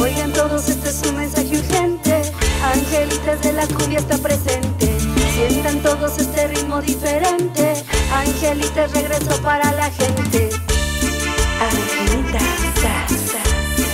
Oigan todos, este es un mensaje urgente. Angelitas de la cumbia está presente. Sientan todos este ritmo diferente. Angelitas regresó para la gente. Angelitas, sa, sa.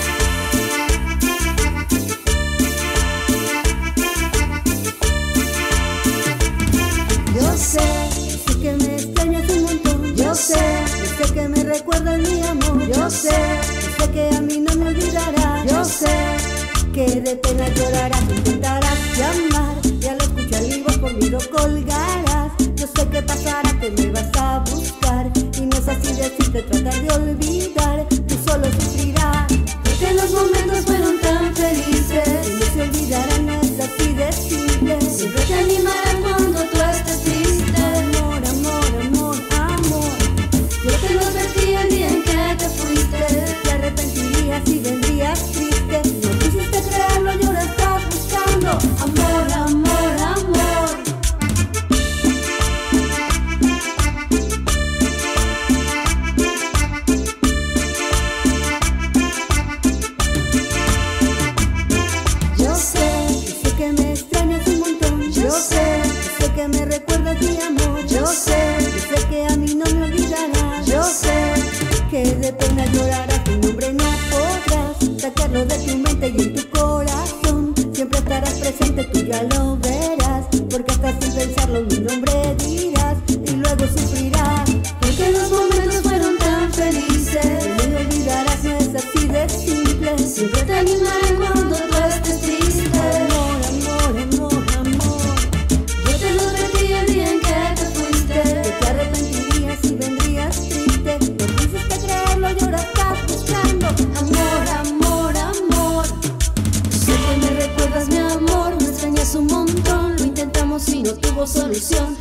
Yo sé que me extrañas un montón. Yo sé que me recuerdas mi amor. Yo sé que a mí no me olvidarás. Yo sé que de pena llorarás, intentarás llamar y al escuchar mi voz por mí lo colgarás. Yo sé que pasará, que me vas a buscar y no es así decirte, tratar de olvidar. Tú solo sufrirás porque los momentos fueron tan felices y no se olvidarán, no es así de simple. Siempre te animarás cuando tú estés triste. Amor, amor, amor, amor. Yo te lo advertí el día en que te fuiste. Te arrepentirías y vendrías triste. No quisiste creerlo y ahora estás buscando amor, amor, amor. Yo sé que me extrañas un montón. Yo sé que me recuerdas mi amor. Yo sé que a mí no me olvidarás. Yo sé que de pena llorarás, tu nombre no podrás sacarlo de tu mente y en tu corazón siempre estarás presente, tú ya lo verás, porque hasta sin pensarlo mi nombre dirás y luego sufrirás, porque los momentos fueron tan felices y no me olvidarás, no es así de simple. Siempre te animaré cuando tú estés triste. Amor, amor, amor, amor. Yo te lo advertí el día en que te fuiste, que te arrepentirías y vendrías triste. No quisiste creerlo y ahora estás buscando amor, amor, amor. Sé que me recuerdas mi amor, me extrañas un montón. Lo intentamos y no tuvo solución.